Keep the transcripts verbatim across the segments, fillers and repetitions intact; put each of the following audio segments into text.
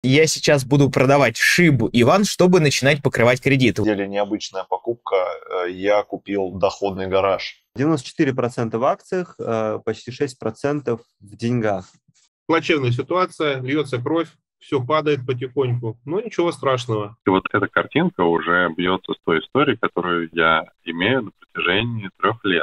я сейчас буду продавать Шибу и Ван, чтобы начинать покрывать кредиты. На деле необычная покупка. Я купил доходный гараж. девяносто четыре процента в акциях, почти шесть процентов в деньгах. Плачевная ситуация, льется кровь, все падает потихоньку, но ничего страшного. И вот эта картинка уже бьется с той историей, которую я имею на протяжении трех лет.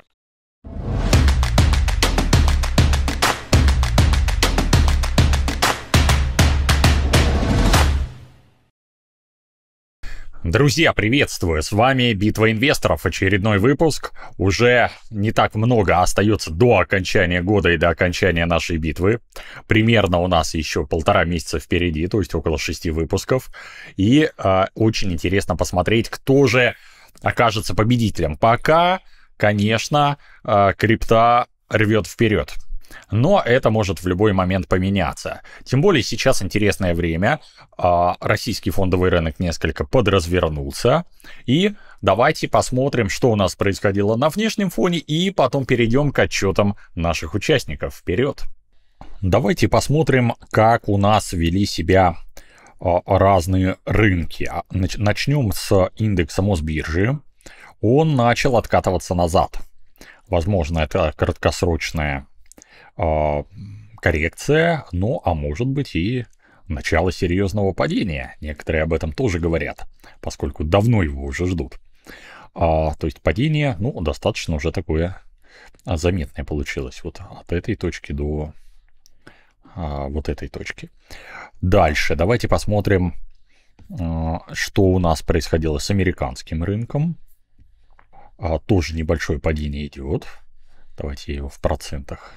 Друзья, приветствую! С вами Битва инвесторов, очередной выпуск. Уже не так много остается до окончания года и до окончания нашей битвы. Примерно у нас еще полтора месяца впереди, то есть около шести выпусков. И э, очень интересно посмотреть, кто же окажется победителем. Пока, конечно, э, крипта рвет вперед. Но это может в любой момент поменяться. Тем более сейчас интересное время. Российский фондовый рынок несколько подразвернулся. И давайте посмотрим, что у нас происходило на внешнем фоне, и потом перейдем к отчетам наших участников. Вперед! Давайте посмотрим, как у нас вели себя разные рынки. Начнем с индекса Мосбиржи. Он начал откатываться назад. Возможно, это краткосрочная коррекция, ну, а может быть и начало серьезного падения. Некоторые об этом тоже говорят, поскольку давно его уже ждут. А, то есть падение, ну, достаточно уже такое заметное получилось. Вот от этой точки до а, вот этой точки. Дальше давайте посмотрим, а, что у нас происходило с американским рынком. А, тоже небольшое падение идет. Давайте его в процентах.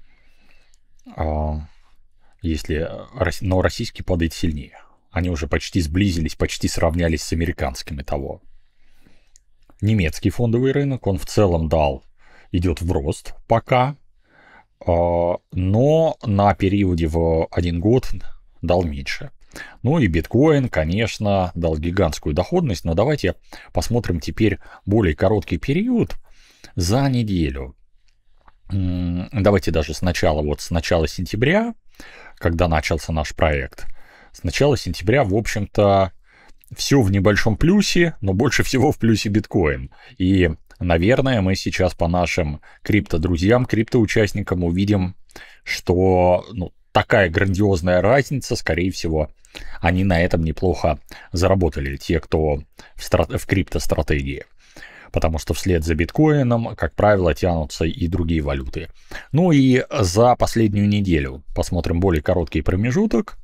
Если, но российский падает сильнее. Они уже почти сблизились, почти сравнялись с американским и того. Немецкий фондовый рынок, он в целом дал, идет в рост пока, но на периоде в один год дал меньше. Ну и биткоин, конечно, дал гигантскую доходность, но давайте посмотрим теперь более короткий период за неделю. Давайте даже сначала, вот с начала сентября, когда начался наш проект, с начала сентября, в общем-то, все в небольшом плюсе, но больше всего в плюсе биткоин. И, наверное, мы сейчас по нашим крипто-друзьям, крипто-участникам увидим, что ну, такая грандиозная разница, скорее всего, они на этом неплохо заработали, те, кто в, страт... в крипто-стратегии. Потому что вслед за биткоином, как правило, тянутся и другие валюты. Ну и за последнюю неделю посмотрим более короткий промежуток.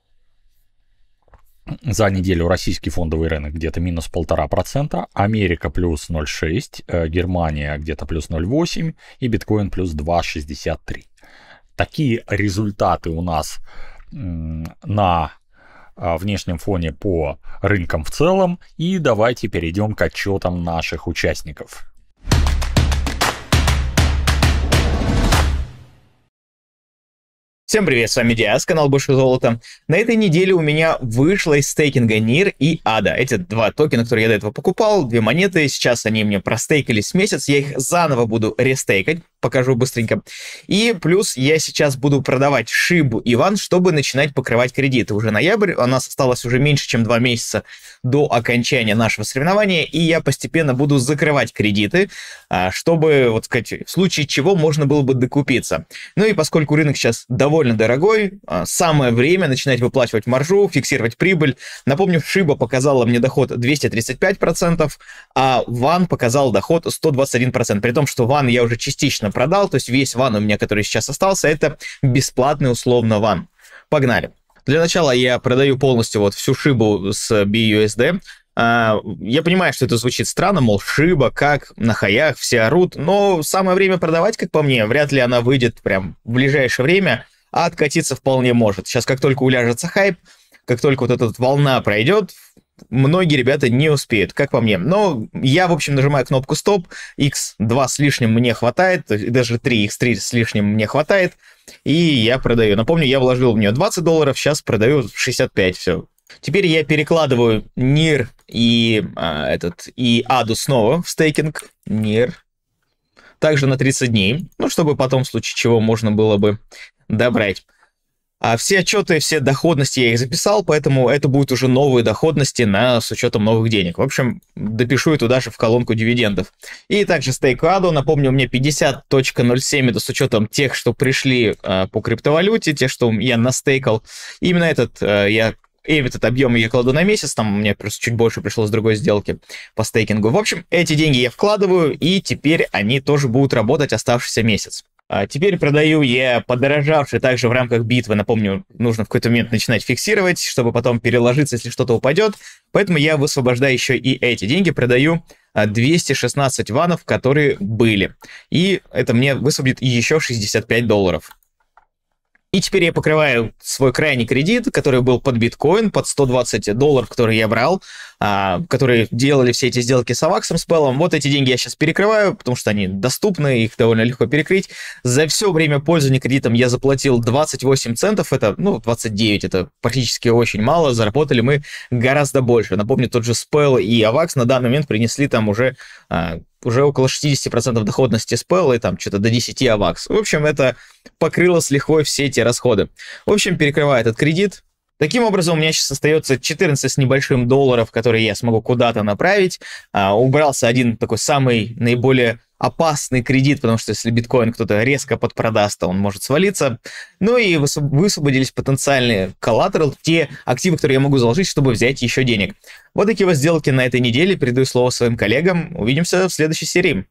За неделю российский фондовый рынок где-то минус полтора процента, Америка плюс ноль целых шесть десятых, Германия где-то плюс ноль целых восемь десятых и биткоин плюс два целых шестьдесят три сотых. Такие результаты у нас на внешнем фоне по рынкам в целом. И давайте перейдем к отчетам наших участников. Всем привет, с вами Диас, канал Больше Золота. На этой неделе у меня вышло из стейкинга нир и ада. Эти два токена, которые я до этого покупал, две монеты, сейчас они мне простейкались месяц, я их заново буду рестейкать, покажу быстренько. И плюс я сейчас буду продавать Шибу и Ван, чтобы начинать покрывать кредиты. Уже ноябрь, у нас осталось уже меньше, чем два месяца до окончания нашего соревнования, и я постепенно буду закрывать кредиты, чтобы, вот сказать, в случае чего можно было бы докупиться. Ну и поскольку рынок сейчас довольно дорогой, самое время начинать выплачивать маржу, фиксировать прибыль. Напомню, Шиба показала мне доход двести тридцать пять процентов, а Ван показал доход сто двадцать один процент. При том, что Ван я уже частично продал, то есть весь Ван у меня, который сейчас остался, это бесплатный условно Ван. Погнали. Для начала я продаю полностью вот всю Шибу с би ю эс ди. Я понимаю, что это звучит странно, мол, Шиба, как, на хаях, все орут, но самое время продавать, как по мне, вряд ли она выйдет прям в ближайшее время, а откатиться вполне может. Сейчас, как только уляжется хайп, как только вот эта вот волна пройдет, многие ребята не успеют, как по мне. Но я, в общем, нажимаю кнопку стоп, икс два с лишним мне хватает, даже три икс три с лишним мне хватает, и я продаю. Напомню, я вложил в нее двадцать долларов, сейчас продаю шестьдесят пять, все. Теперь я перекладываю нир и а, этот и аду снова в стейкинг. нир. Также на тридцать дней, ну, чтобы потом, в случае чего, можно было бы добрать. А все отчеты, все доходности я их записал, поэтому это будут уже новые доходности на, с учетом новых денег. В общем, допишу это даже в колонку дивидендов. И также стейк эй ди о, напомню, у меня пятьдесят целых ноль семь, это с учетом тех, что пришли э, по криптовалюте, те, что я настейкал. Именно этот э, я... И этот объем я кладу на месяц, там у меня просто чуть больше пришло с другой сделки по стейкингу. В общем, эти деньги я вкладываю, и теперь они тоже будут работать оставшийся месяц. А теперь продаю я подорожавший также в рамках битвы. Напомню, нужно в какой-то момент начинать фиксировать, чтобы потом переложиться, если что-то упадет. Поэтому я высвобождаю еще и эти деньги, продаю двести шестнадцать ванов, которые были. И это мне высвободит еще шестьдесят пять долларов. И теперь я покрываю свой крайний кредит, который был под биткоин, под сто двадцать долларов, которые я брал, а, которые делали все эти сделки с Аваксом, с Пэлом. Вот эти деньги я сейчас перекрываю, потому что они доступны, их довольно легко перекрыть. За все время пользования кредитом я заплатил двадцать восемь центов, это, ну, двадцать девять, это практически очень мало, заработали мы гораздо больше. Напомню, тот же Спэл и Авакс на данный момент принесли там уже... А, уже около шестьдесят процентов доходности Спэл и там что-то до десяти Авакс. В общем, это покрыло с лихвой все эти расходы. В общем, перекрываю этот кредит. Таким образом, у меня сейчас остается четырнадцать с небольшим долларов, которые я смогу куда-то направить. А, убрался один такой самый наиболее опасный кредит, потому что если биткоин кто-то резко подпродаст, то он может свалиться. Ну и высвободились потенциальные коллатерал, те активы, которые я могу заложить, чтобы взять еще денег. Вот такие вот сделки на этой неделе. Передаю слово своим коллегам. Увидимся в следующей серии.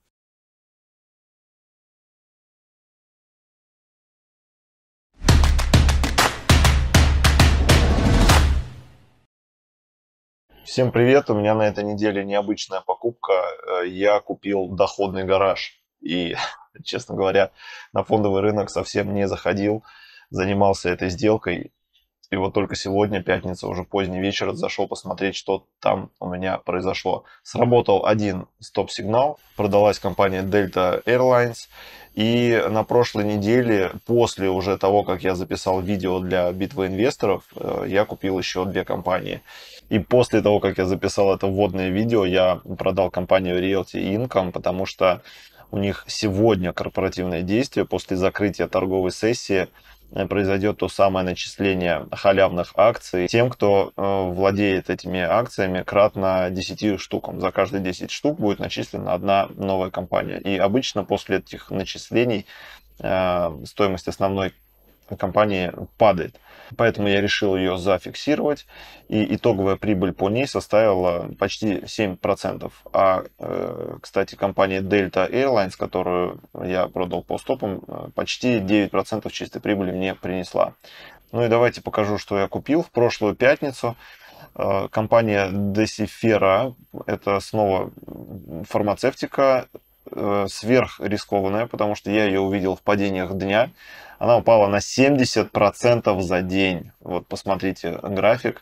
Всем привет, у меня на этой неделе необычная покупка. Я купил доходный гараж и, честно говоря, на фондовый рынок совсем не заходил, занимался этой сделкой. И вот только сегодня, пятница, уже поздний вечер, зашел посмотреть, что там у меня произошло. Сработал один стоп-сигнал, продалась компания Delta Airlines. И на прошлой неделе, после уже того, как я записал видео для битвы инвесторов, я купил еще две компании. И после того, как я записал это вводное видео, я продал компанию Realty Income, потому что у них сегодня корпоративное действие. После закрытия торговой сессии произойдет то самое начисление халявных акций тем, кто э, владеет этими акциями, кратно десяти штукам. За каждые десять штук будет начислена одна новая компания. И обычно после этих начислений э, стоимость основной компании падает. Поэтому я решил ее зафиксировать, и итоговая прибыль по ней составила почти семь процентов. А, кстати, компания Delta Airlines, которую я продал по стопам, почти девять процентов чистой прибыли мне принесла. Ну и давайте покажу, что я купил в прошлую пятницу. Компания Decifera, это снова фармацевтика, сверхрискованная, потому что я ее увидел в падениях дня. Она упала на семьдесят процентов за день. Вот посмотрите график.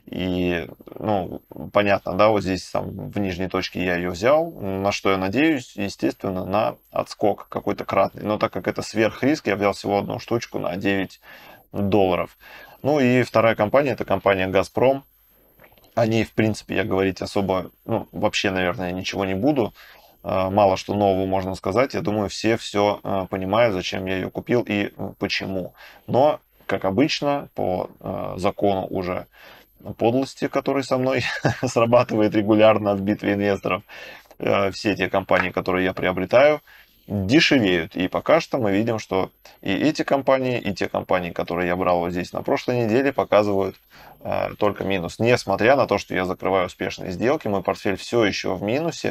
И, ну, понятно, да, вот здесь там в нижней точке я ее взял. На что я надеюсь? Естественно, на отскок какой-то кратный. Но так как это сверхриск, я взял всего одну штучку на девять долларов. Ну и вторая компания, это компания Газпром. О ней, в принципе, я говорить особо, ну, вообще, наверное, ничего не буду. Мало что нового можно сказать. Я думаю, все все понимают, зачем я ее купил и почему. Но, как обычно, по закону уже подлости, который со мной срабатывает регулярно в битве инвесторов, все те компании, которые я приобретаю, дешевеют. И пока что мы видим, что и эти компании, и те компании, которые я брал вот здесь на прошлой неделе, показывают э, только минус. Несмотря на то, что я закрываю успешные сделки, мой портфель все еще в минусе.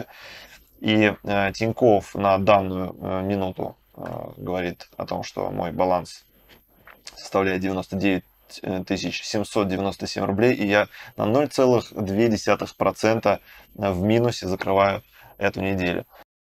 И э, Тинькофф на данную э, минуту э, говорит о том, что мой баланс составляет девяносто девять тысяч семьсот девяносто семь рублей, и я на ноль целых две десятых процента в минусе закрываю эту неделю.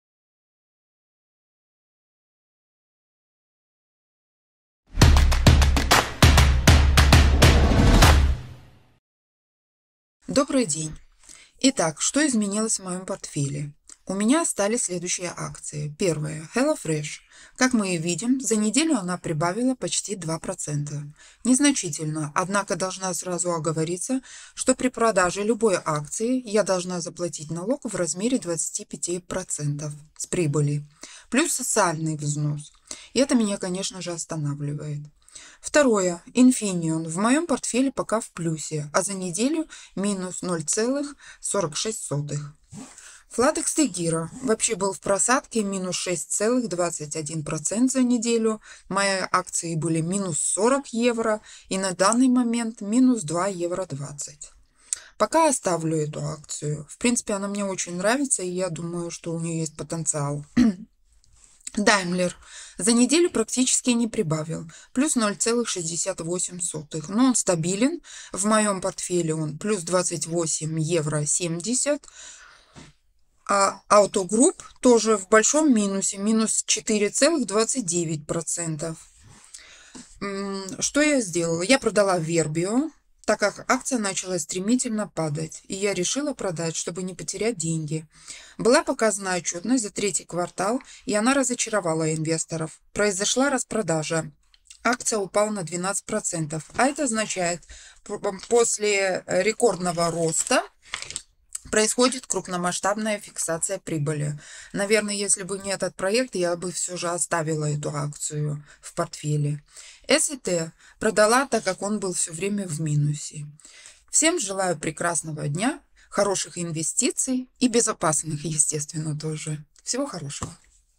Добрый день. Итак, что изменилось в моем портфеле? У меня остались следующие акции. Первая – HelloFresh. Как мы и видим, за неделю она прибавила почти два процента. Незначительно, однако должна сразу оговориться, что при продаже любой акции я должна заплатить налог в размере двадцати пяти процентов с прибыли, плюс социальный взнос. И это меня, конечно же, останавливает. Второе. Infineon. В моем портфеле пока в плюсе, а за неделю минус ноль целых сорок шесть сотых. Flatex Tegirra вообще был в просадке, минус шесть целых двадцать один процента за неделю. Мои акции были минус сорок евро и на данный момент минус два евро двадцать. Пока оставлю эту акцию. В принципе, она мне очень нравится, и я думаю, что у нее есть потенциал. Daimler за неделю практически не прибавил, плюс ноль целых шестьдесят восемь сотых, но он стабилен. В моем портфеле он плюс двадцать восемь евро семьдесят. А Auto Group тоже в большом минусе, минус четыре целых двадцать девять процента. Что я сделала? Я продала Verbio, так как акция начала стремительно падать, и я решила продать, чтобы не потерять деньги. Была показана отчетность за третий квартал, и она разочаровала инвесторов. Произошла распродажа. Акция упала на двенадцать процентов, а это означает, после рекордного роста происходит крупномасштабная фиксация прибыли. Наверное, если бы не этот проект, я бы все же оставила эту акцию в портфеле. эс и ти продала, так как он был все время в минусе. Всем желаю прекрасного дня, хороших инвестиций и безопасных, естественно, тоже. Всего хорошего.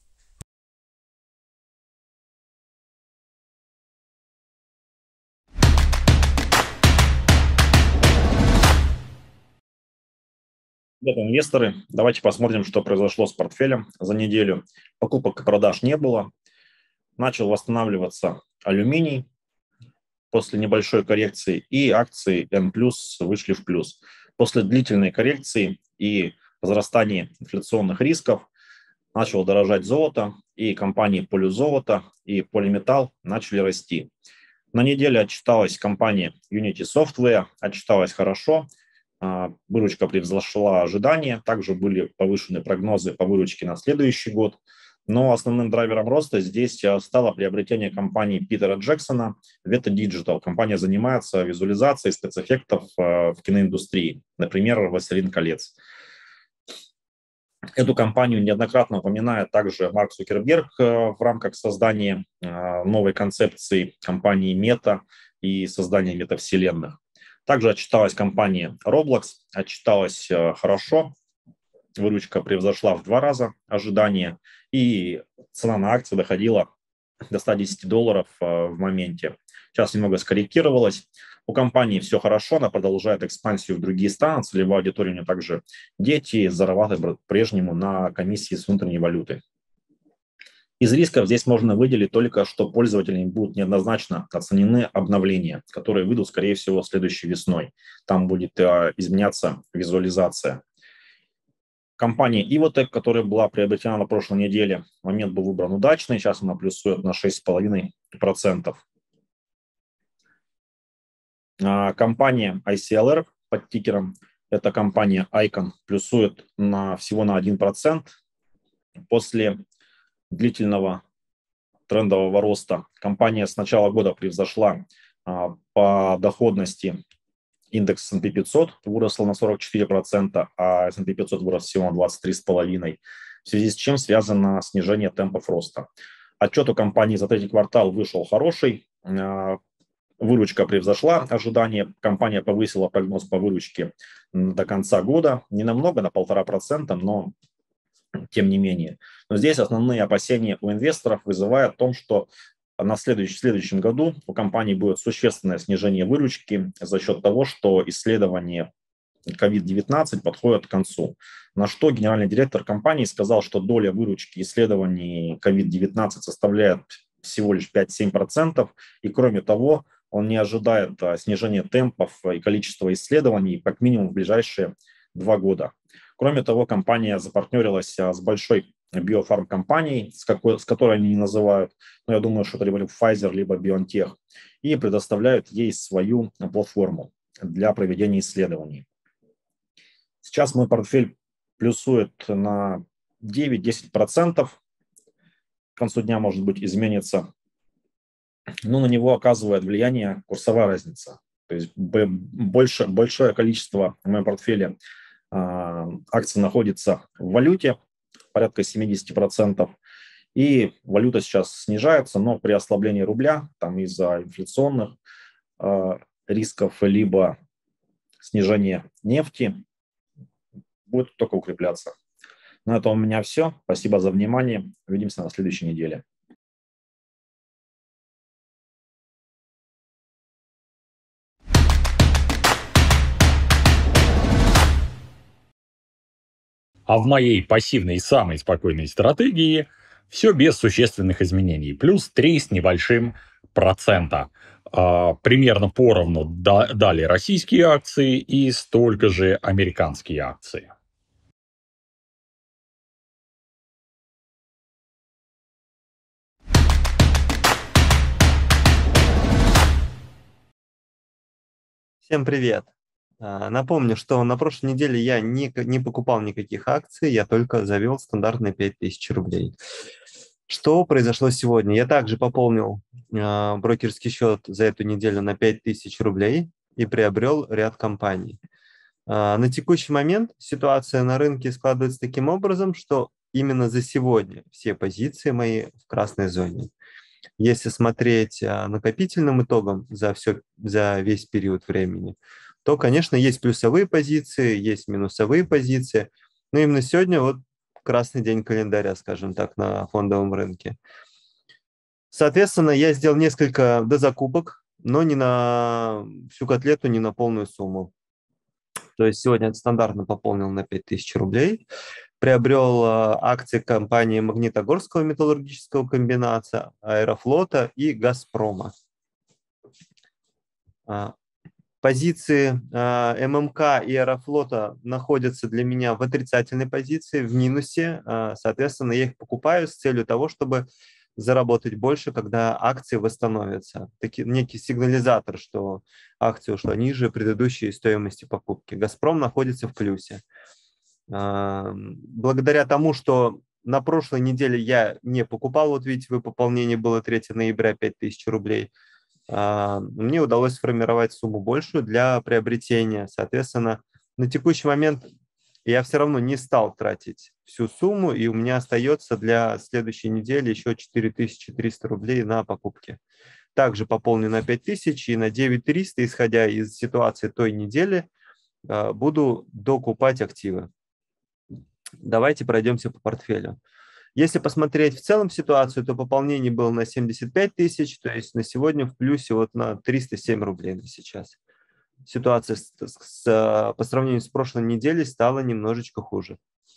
Привет, инвесторы. Давайте посмотрим, что произошло с портфелем за неделю. Покупок и продаж не было. Начал восстанавливаться алюминий после небольшой коррекции, и акции Н плюс вышли в плюс. После длительной коррекции и возрастания инфляционных рисков начало дорожать золото, и компании Полюзолото и Полиметалл начали расти. На неделе отчиталась компания Unity Software, отчиталась хорошо. Выручка превзошла ожидания, также были повышены прогнозы по выручке на следующий год. Но основным драйвером роста здесь стало приобретение компании Питера Джексона Weta Digital. Компания занимается визуализацией спецэффектов в киноиндустрии, например, «Властелин колец». Эту компанию неоднократно упоминает также Марк Цукерберг в рамках создания новой концепции компании Мета и создания метавселенных. Также отчиталась компания Roblox, отчиталась хорошо, выручка превзошла в два раза ожидания, и цена на акции доходила до ста десяти долларов в моменте. Сейчас немного скорректировалась. У компании все хорошо, она продолжает экспансию в другие страны, целевая аудитория у нее также дети, зарабатывают по-прежнему на комиссии с внутренней валюты. Из рисков здесь можно выделить только, что пользователям будут неоднозначно оценены обновления, которые выйдут, скорее всего, следующей весной. Там будет э, изменяться визуализация. Компания Evotec, которая была приобретена на прошлой неделе, момент был выбран удачный, сейчас она плюсует на шесть целых пять десятых процента. А, компания ай си эл ар под тикером, это компания Icon, плюсует на, всего на один процент. После длительного трендового роста компания с начала года превзошла а, по доходности индекс эс энд пи пятьсот, выросла на сорок четыре процента, а эс энд пи пятьсот вырос всего на двадцать три целых пять десятых процента, в связи с чем связано снижение темпов роста. Отчет у компании за третий квартал вышел хороший, а, выручка превзошла ожидания, компания повысила прогноз по выручке до конца года, не намного, на полтора процента, но тем не менее. Но здесь основные опасения у инвесторов вызывают в том, что на следующем, в следующем году у компании будет существенное снижение выручки за счет того, что исследования ковид девятнадцать подходят к концу. На что генеральный директор компании сказал, что доля выручки исследований ковид девятнадцать составляет всего лишь пять-семь процентов, и кроме того, он не ожидает снижения темпов и количества исследований как минимум в ближайшие два года. Кроме того, компания запартнерилась с большой биофармкомпанией, с, какой, с которой они не называют, но я думаю, что это либо Pfizer, либо BioNTech, и предоставляют ей свою платформу для проведения исследований. Сейчас мой портфель плюсует на девять-десять процентов, к концу дня, может быть, изменится, но на него оказывает влияние курсовая разница. То есть больше, большое количество в моем портфеле акций находится в валюте, порядка семьдесят процентов, И валюта сейчас снижается, но при ослаблении рубля, там из-за инфляционных э, рисков, либо снижения нефти, будет только укрепляться. На этом у меня все. Спасибо за внимание. Увидимся на следующей неделе. А в моей пассивной и самой спокойной стратегии все без существенных изменений. Плюс три с небольшим процента. А, примерно поровну да, дали российские акции и столько же американские акции. Всем привет. А, Напомню, что на прошлой неделе я не, не покупал никаких акций, я только завел стандартные пять тысяч рублей. Что произошло сегодня? Я также пополнил э, брокерский счет за эту неделю на пять тысяч рублей и приобрел ряд компаний. А, на текущий момент ситуация на рынке складывается таким образом, что именно за сегодня все позиции мои в красной зоне. Если смотреть а, накопительным итогом за, все, за весь период времени, то, конечно, есть плюсовые позиции, есть минусовые позиции. Но именно сегодня вот красный день календаря, скажем так, на фондовом рынке. Соответственно, я сделал несколько дозакупок, но не на всю котлету, не на полную сумму. То есть сегодня стандартно пополнил на пять тысяч рублей. Приобрел акции компании Магнитогорского металлургического комбината, Аэрофлота и Газпрома. Позиции ММК и Аэрофлота находятся для меня в отрицательной позиции, в минусе. Соответственно, я их покупаю с целью того, чтобы заработать больше, когда акции восстановятся. Таки, некий сигнализатор, что акция ушла ниже предыдущей стоимости покупки. Газпром находится в плюсе. Благодаря тому, что на прошлой неделе я не покупал, вот видите, вы пополнение было третьего ноября пять тысяч рублей, мне удалось сформировать сумму большую для приобретения. Соответственно, на текущий момент я все равно не стал тратить всю сумму, и у меня остается для следующей недели еще четыре тысячи триста рублей на покупки. Также пополню на пять тысяч и на девять тысяч триста, исходя из ситуации той недели, буду докупать активы. Давайте пройдемся по портфелю. Если посмотреть в целом ситуацию, то пополнение было на семьдесят пять тысяч, то есть на сегодня в плюсе вот на триста семь рублей на сейчас. Ситуация с, с, по сравнению с прошлой неделей стала немножечко хуже.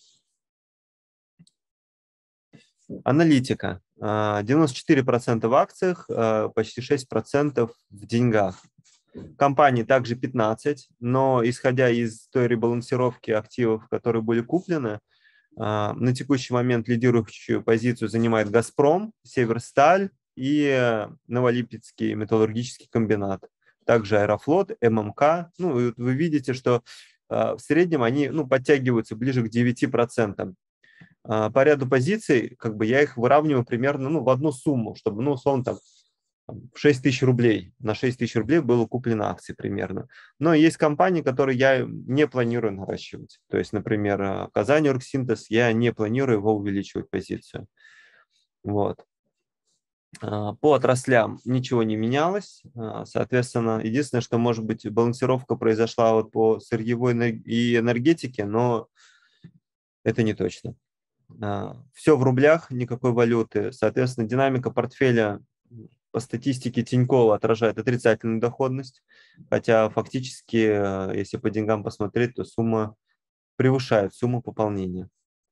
Аналитика. девяносто четыре процента в акциях, почти шесть процентов в деньгах. Компаний также пятнадцать, но исходя из той ребалансировки активов, которые были куплены, на текущий момент лидирующую позицию занимает «Газпром», «Северсталь» и Новолипецкий металлургический комбинат. Также «Аэрофлот», «ММК». Ну, вы видите, что в среднем они ну, подтягиваются ближе к девяти процентам. По ряду позиций как бы я их выравниваю примерно ну, в одну сумму, чтобы, ну, условно, там, шесть тысяч рублей. На шесть тысяч рублей было куплено акций примерно. Но есть компании, которые я не планирую наращивать. То есть, например, Казань Оргсинтез, я не планирую его увеличивать позицию. Вот. По отраслям ничего не менялось. Соответственно, единственное, что, может быть, балансировка произошла вот по сырьевой и энергетике, но это не точно. Все в рублях, никакой валюты. Соответственно, динамика портфеля по статистике Тинькова отражает отрицательную доходность, хотя фактически, если по деньгам посмотреть, то сумма превышает сумму пополнения.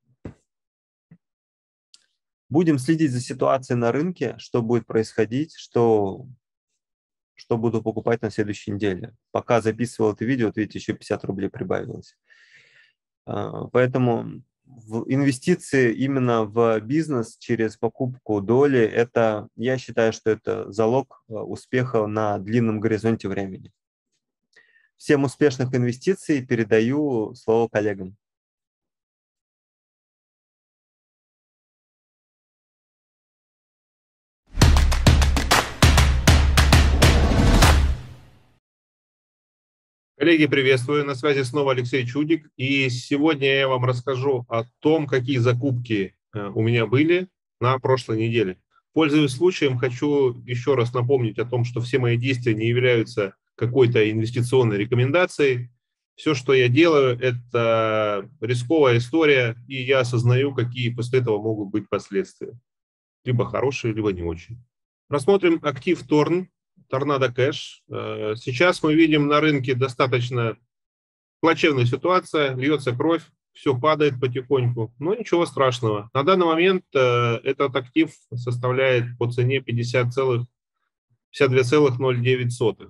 Будем следить за ситуацией на рынке, что будет происходить, что, что буду покупать на следующей неделе. Пока записывал это видео, вот видите, еще пятьдесят рублей прибавилось. Поэтому инвестиции именно в бизнес через покупку доли, это, я считаю, что это залог успеха на длинном горизонте времени. Всем успешных инвестиций, передаю слово коллегам. Коллеги, приветствую. На связи снова Алексей Чудик. И сегодня я вам расскажу о том, какие закупки у меня были на прошлой неделе. Пользуясь случаем, хочу еще раз напомнить о том, что все мои действия не являются какой-то инвестиционной рекомендацией. Все, что я делаю, это рисковая история, и я осознаю, какие после этого могут быть последствия. Либо хорошие, либо не очень. Рассмотрим актив Торн, Торнадо Кэш. Сейчас мы видим на рынке достаточно плачевная ситуация, льется кровь, все падает потихоньку, но ничего страшного. На данный момент этот актив составляет по цене пятьдесят две целых ноль девять сотых.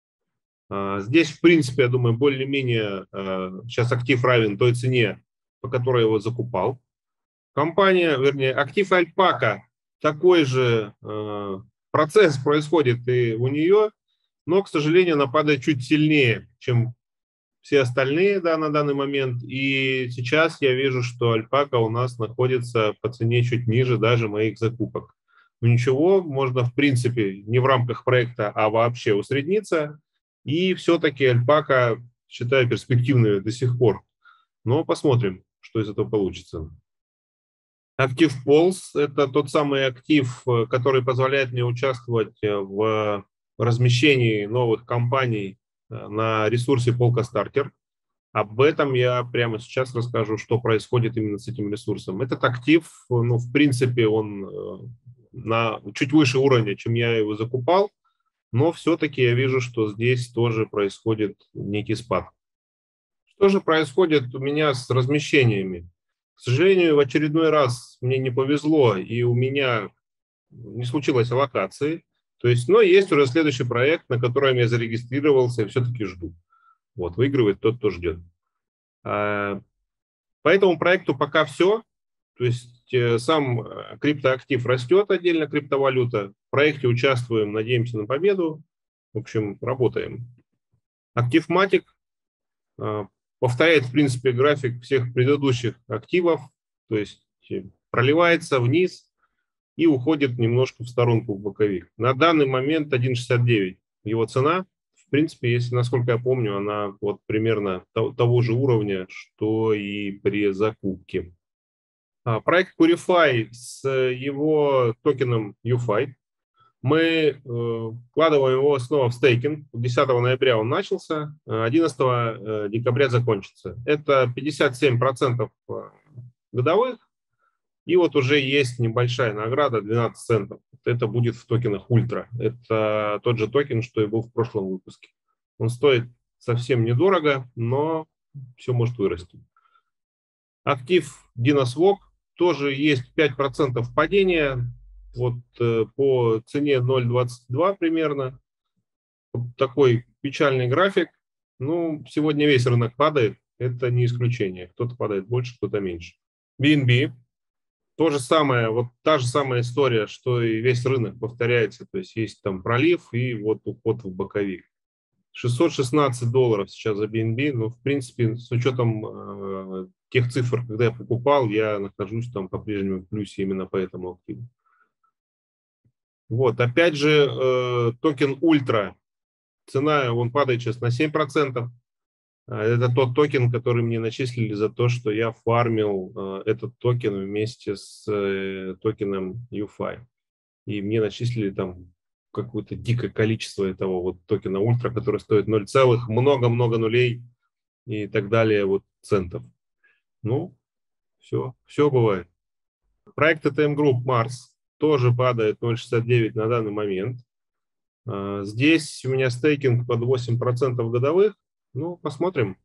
Здесь, в принципе, я думаю, более-менее сейчас актив равен той цене, по которой я его закупал. Компания, вернее, актив Альпака, такой же процесс происходит и у нее, но, к сожалению, она падает чуть сильнее, чем все остальные, да, на данный момент. И сейчас я вижу, что Альпака у нас находится по цене чуть ниже даже моих закупок. Но ничего, можно, в принципе, не в рамках проекта, а вообще усредниться. И все-таки Альпака считаю перспективной до сих пор. Но посмотрим, что из этого получится. Актив Полс – это тот самый актив, который позволяет мне участвовать в размещении новых компаний на ресурсе Polka Starter. Об этом я прямо сейчас расскажу, что происходит именно с этим ресурсом. Этот актив, ну, в принципе, он на чуть выше уровня, чем я его закупал, но все-таки я вижу, что здесь тоже происходит некий спад. Что же происходит у меня с размещениями? К сожалению, в очередной раз мне не повезло, и у меня не случилось аллокации. То есть, но есть уже следующий проект, на котором я зарегистрировался и все-таки жду. Вот, выигрывает тот, кто ждет. По этому проекту пока все. То есть сам криптоактив растет, отдельно криптовалюта. В проекте участвуем, надеемся на победу. В общем, работаем. Актив Матик повторяет, в принципе, график всех предыдущих активов. То есть проливается вниз и уходит немножко в сторонку в боковик. На данный момент один шестьдесят девять его цена. В принципе, если, насколько я помню, она вот примерно того же уровня, что и при закупке. Проект Purify с его токеном ю эф ай. Мы вкладываем его снова в стейкинг. десятого ноября он начался, одиннадцатого декабря закончится. Это пятьдесят семь процентов годовых. И вот уже есть небольшая награда, двенадцать центов. Это будет в токенах Ультра. Это тот же токен, что и был в прошлом выпуске. Он стоит совсем недорого, но все может вырасти. Актив DinoSwap тоже есть пять процентов падения. Вот по цене ноль двадцать два примерно. Такой печальный график. Ну, сегодня весь рынок падает. Это не исключение. Кто-то падает больше, кто-то меньше. би эн би. То же самое, вот та же самая история, что и весь рынок повторяется. То есть есть там пролив и вот уход в боковик. шестьсот шестнадцать долларов сейчас за би эн би. Ну, в принципе, с учетом э, тех цифр, когда я покупал, я нахожусь там по-прежнему в плюсе именно по этому активу. Вот, опять же, э, токен Ультра. Цена, он падает сейчас на семь процентов. Это тот токен, который мне начислили за то, что я фармил э, этот токен вместе с э, токеном ю эф ай. И мне начислили там какое-то дикое количество этого вот токена Ультра, который стоит ноль целых, много-много нулей и так далее, вот центов. Ну, все, все бывает. Проект и ти эм Group Mars тоже падает ноль шестьдесят девять на данный момент. Э, здесь у меня стейкинг под восемь процентов годовых. Ну, посмотрим.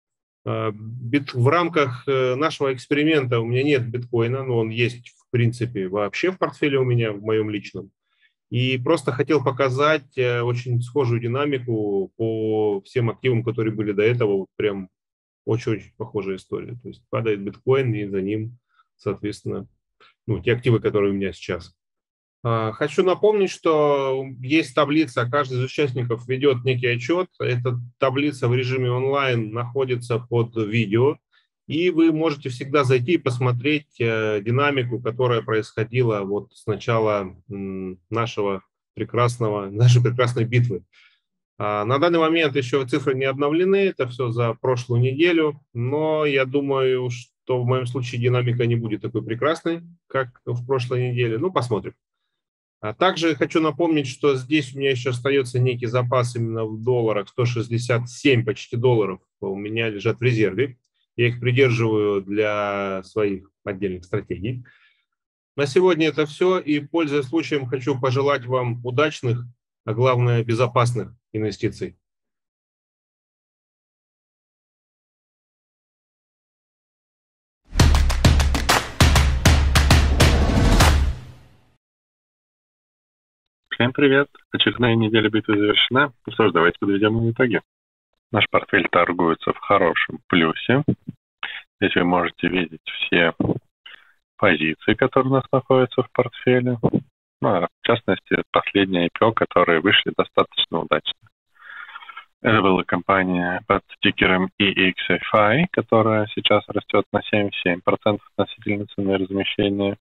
В рамках нашего эксперимента у меня нет биткоина, но он есть, в принципе, вообще в портфеле у меня, в моем личном. И просто хотел показать очень схожую динамику по всем активам, которые были до этого. Вот прям очень-очень похожая история. То есть падает биткоин, и за ним, соответственно, ну, те активы, которые у меня сейчас. Хочу напомнить, что есть таблица, каждый из участников ведет некий отчет. Эта таблица в режиме онлайн находится под видео, и вы можете всегда зайти и посмотреть динамику, которая происходила вот с начала нашего прекрасного, нашей прекрасной битвы. На данный момент еще цифры не обновлены, это все за прошлую неделю, но я думаю, то в моем случае динамика не будет такой прекрасной, как в прошлой неделе. Ну, посмотрим. А также хочу напомнить, что здесь у меня еще остается некий запас именно в долларах, сто шестьдесят семь почти долларов у меня лежат в резерве. Я их придерживаю для своих отдельных стратегий. На сегодня это все, и, пользуясь случаем, хочу пожелать вам удачных, а главное, безопасных инвестиций. Всем привет! Очередная неделя битвы завершена. Ну что ж, давайте подведем итоги. Наш портфель торгуется в хорошем плюсе. Здесь вы можете видеть все позиции, которые у нас находятся в портфеле. Ну, а в частности, последние ай пи о, которые вышли достаточно удачно. Это была компания под тикером и икс эф ай, которая сейчас растет на семьдесят семь процентов относительно цены размещения.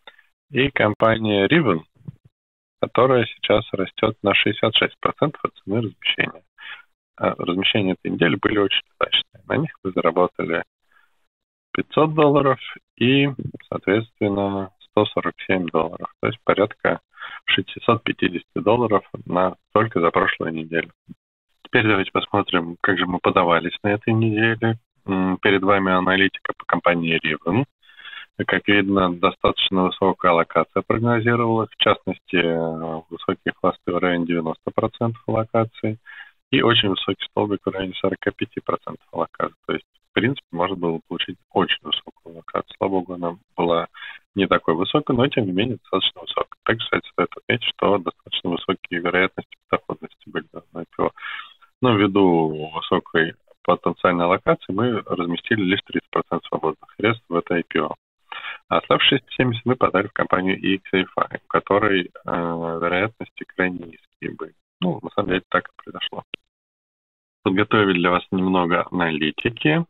И компания Ribbon, которая сейчас растет на шестьдесят шесть процентов от цены размещения. А размещения этой недели были очень удачные. На них мы заработали пятьсот долларов и, соответственно, сто сорок семь долларов. То есть порядка шестьсот пятьдесят долларов на, только за прошлую неделю. Теперь давайте посмотрим, как же мы подавались на этой неделе. Перед вами аналитика по компании Ribbon. Как видно, достаточно высокая аллокация прогнозировалась, в частности, высокие хвосты в районе девяноста процентов аллокации и очень высокий столбик в районе сорока пяти процентов аллокации. То есть, в принципе, можно было получить очень высокую аллокацию. Слава богу, она была не такой высокой, но, тем не менее, достаточно высокой. Также, кстати, стоит отметить, что достаточно высокие вероятности доходности были на ай пи о. Но ввиду высокой потенциальной аллокации мы разместили лишь тридцать процентов свободных средств в это ай пи о. А оставшиеся семьдесят мы подали в компанию и икс эф ай, у которой э, вероятности крайне низкие были. Ну, на самом деле, так и произошло. Подготовили для вас немного аналитики.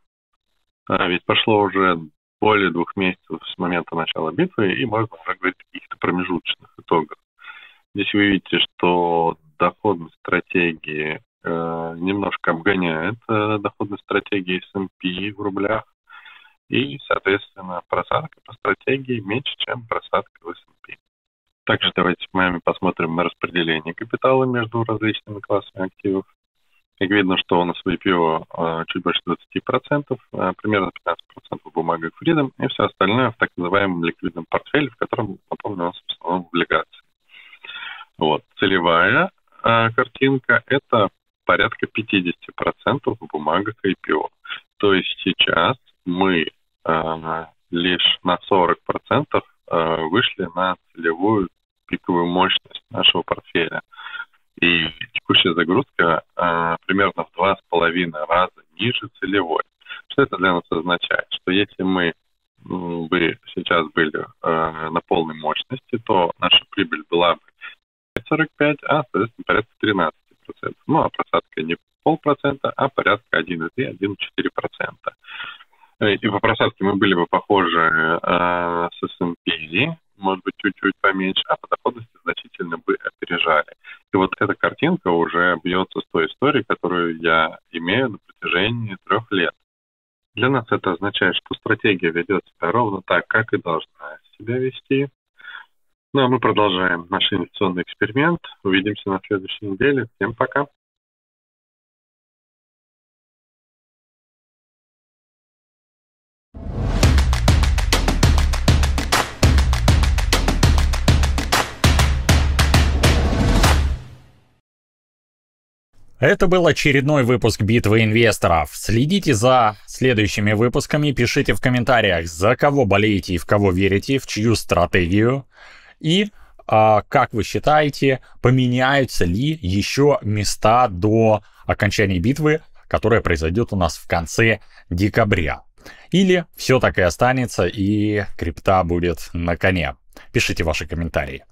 А ведь прошло уже более двух месяцев с момента начала битвы, и можно уже говорить о каких-то промежуточных итогах. Здесь вы видите, что доходность стратегии э, немножко обгоняет э, доходность стратегии эс энд пи в рублях. И, соответственно, просадка по стратегии меньше, чем просадка в эс энд пи. Также давайте с вами посмотрим на распределение капитала между различными классами активов. Как видно, что у нас в ай пи о э, чуть больше двадцати процентов, э, примерно пятнадцать процентов в бумагах Freedom, и все остальное в так называемом ликвидном портфеле, в котором, напомню, у нас в основном облигации. Вот. Целевая э, картинка – это порядка пятьдесят процентов в бумагах ай пи о. То есть сейчас мы э, лишь на сорок процентов э, вышли на целевую пиковую мощность нашего портфеля. И текущая загрузка э, примерно в два с половиной раза ниже целевой. Что это для нас означает? Что если мы бы сейчас были э, на полной мощности, то наша прибыль была бы сорок пять, а, соответственно, порядка тринадцать процентов. Ну, а просадка не полпроцента, а порядка один и три - один и четыре процента. И по просадке мы были бы похожи э, с эс энд пи, может быть, чуть-чуть поменьше, а по доходности значительно бы опережали. И вот эта картинка уже бьется с той историей, которую я имею на протяжении трех лет. Для нас это означает, что стратегия ведет себя ровно так, как и должна себя вести. Ну, а мы продолжаем наш инвестиционный эксперимент. Увидимся на следующей неделе. Всем пока! Это был очередной выпуск «Битвы инвесторов». Следите за следующими выпусками, пишите в комментариях, за кого болеете и в кого верите, в чью стратегию. И, а, как вы считаете, поменяются ли еще места до окончания битвы, которая произойдет у нас в конце декабря? Или все так и останется, и крипта будет на коне? Пишите ваши комментарии.